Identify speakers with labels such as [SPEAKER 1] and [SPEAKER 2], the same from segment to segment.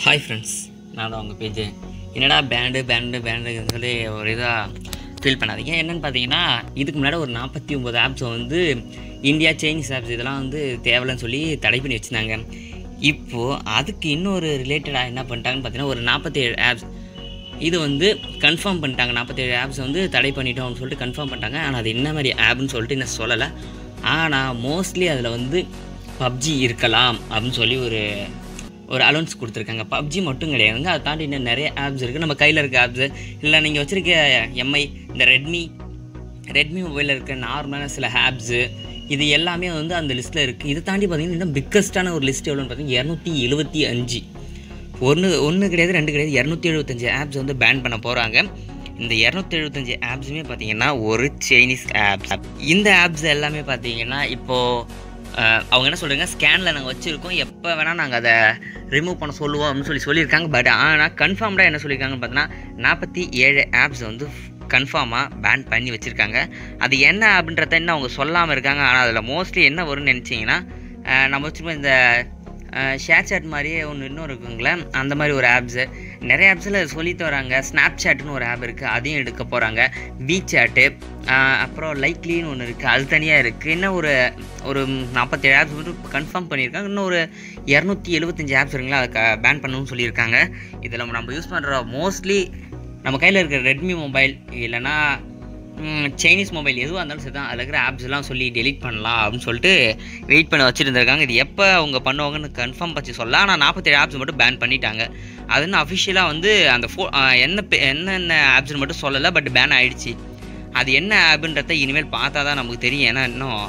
[SPEAKER 1] Hi friends, நான் தான் உங்கள் பேஜ். என்னடா பேண்டுன்னு சொல்லி ஒரு இதாக ஃபீல் பண்ணாதீங்க. என்னென்னு பார்த்தீங்கன்னா, இதுக்கு முன்னாடி ஒரு 49 ஆப்ஸை வந்து இந்தியா சைனீஸ் ஆப்ஸ் இதெல்லாம் வந்து தேவையில்லைன்னு சொல்லி தடை பண்ணி வச்சுருந்தாங்க. இப்போது அதுக்கு இன்னொரு ரிலேட்டடாக என்ன பண்ணிட்டாங்கன்னு பார்த்தீங்கன்னா, ஒரு 47 ஆப்ஸ் இது வந்து கன்ஃபார்ம் பண்ணிட்டாங்க. 47 ஆப்ஸ் வந்து தடை பண்ணிட்டோம்னு சொல்லிட்டு கன்ஃபார்ம் பண்ணிட்டாங்க. ஆனால் அது என்ன மாதிரி ஆப்னு சொல்லிட்டு இன்னும் சொல்லலை. ஆனால் மோஸ்ட்லி அதில் வந்து பப்ஜி இருக்கலாம் அப்படின்னு சொல்லி ஒரு அலௌன்ஸ் கொடுத்துருக்காங்க. பப்ஜி மட்டும் கிடையாதுங்க, அதை தாண்டி இன்னும் நிறைய ஆப்ஸ் இருக்குது. நம்ம கையில் இருக்க ஆப்ஸு இல்லை நீங்கள் வச்சுருக்க எம்ஐ இந்த ரெட்மி மொபைலில் இருக்க நார்மலான சில ஆப்ஸு இது எல்லாமே வந்து அந்த லிஸ்ட்டில் இருக்குது. இதை தாண்டி பார்த்திங்கன்னா இன்னும் பிக்கஸ்ட்டான ஒரு லிஸ்ட் எவ்வளோன்னு பார்த்தீங்கன்னா 275. ஒன்று கிடையாது, 2 கிடையாது, 275 ஆப்ஸ் வந்து பேன் பண்ண போகிறாங்க. இந்த 275 ஆப்ஸுமே பார்த்திங்கன்னா ஒரு சைனீஸ் ஆப்ஸ். இந்த ஆப்ஸ் எல்லாமே பார்த்திங்கன்னா இப்போது அவங்க என்ன சொல்கிறாங்க, ஸ்கேனில் நாங்கள் வச்சுருக்கோம், எப்போ வேணால் நாங்கள் அதை ரிமூவ் பண்ண சொல்லுவோம் அப்படின்னு சொல்லியிருக்காங்க. பட் ஆனால் கன்ஃபார்ம்டாக என்ன சொல்லியிருக்காங்கன்னு பார்த்தீங்கன்னா 47 ஆப்ஸ் வந்து கன்ஃபார்மாக பேன் பண்ணி வச்சுருக்காங்க. அது என்ன அப்படின்றத இன்னும் அவங்க சொல்லாமல் இருக்காங்க. ஆனால் அதில் மோஸ்ட்லி என்ன வரும்னு நினச்சிங்கன்னா, நம்ம வச்சுருப்போம் இந்த ஷேர் சாட் மாதிரியே இன்னும் இருக்குங்களே, அந்த மாதிரி ஒரு ஆப்ஸு நிறைய ஆப்ஸில் சொல்லிட்டு வராங்க. ஸ்னாப் சாட்னு ஒரு ஆப் இருக்குது, அதையும் எடுக்க போகிறாங்க. சாட்டு, அப்புறம் லைக்லின்னு ஒன்று இருக்குது, அது தனியாக இருக்குது. இன்னும் ஒரு 47 ஆப்ஸ் மட்டும் கன்ஃபார்ம் பண்ணியிருக்காங்க. இன்னும் ஒரு 275 ஆப்ஸ் இருக்குங்களா, அதை பேன் பண்ணணும்னு சொல்லியிருக்காங்க. இதில் நம்ம யூஸ் பண்ணுற மோஸ்ட்லி நம்ம கையில் இருக்கிற ரெட்மி மொபைல் இல்லைனா சைனீஸ் மொபைல் எதுவாக இருந்தாலும் சரி தான், அதில் இருக்கிற ஆப்ஸ்லாம் சொல்லி டெலீட் பண்ணலாம் அப்படின்னு சொல்லிட்டு வெயிட் பண்ண வச்சுருந்துருக்காங்க. இது எப்போ அவங்க பண்ணுவாங்கன்னு கன்ஃபார்ம் பற்றி சொல்லலாம். ஆனால் 47 ஆப்ஸ் மட்டும் பேன் பண்ணிட்டாங்க. அது இன்னும் அஃபிஷியலாக வந்து அந்த என்னென்ன ஆப்ஸ்னு மட்டும் சொல்லலை, பட் பேன் ஆகிடுச்சு. அது என்ன ஆப்புன்றத இனிமேல் பார்த்தா தான் நமக்கு தெரியும். ஏன்னா இன்னும்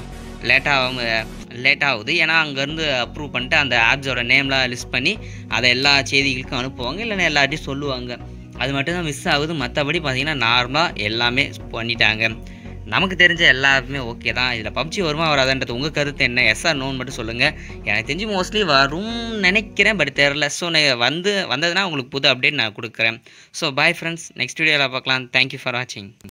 [SPEAKER 1] லேட் ஆகுது. ஏன்னா அங்கேருந்து அப்ரூவ் பண்ணிட்டு அந்த ஆப்ஸோட நேம்லாம் லிஸ்ட் பண்ணி அதை எல்லா செய்திகளுக்கும் அனுப்புவாங்க, இல்லைன்னா எல்லாத்தையும் சொல்லுவாங்க. அது மட்டும்தான் மிஸ் ஆகுது. மற்றபடி பார்த்திங்கன்னா நார்மலாக எல்லாமே பண்ணிட்டாங்க. நமக்கு தெரிஞ்ச எல்லாருமே ஓகே தான். இதில் பப்ஜி வருமா வராதுன்றது உங்கள் கருத்து என்ன? எஸ்ஆர் நோன்னு மட்டும் சொல்லுங்கள். எனக்கு தெரிஞ்சு மோஸ்ட்லி வரும்னு நினைக்கிறேன், பட் தெரில. ஸோ வந்ததுன்னா உங்களுக்கு புது அப்டேட் நான் கொடுக்குறேன். ஸோ பாய் ஃப்ரெண்ட்ஸ், நெக்ஸ்ட் வீடியோவில் பார்க்கலாம். தேங்க்யூ ஃபார் வாட்சிங்.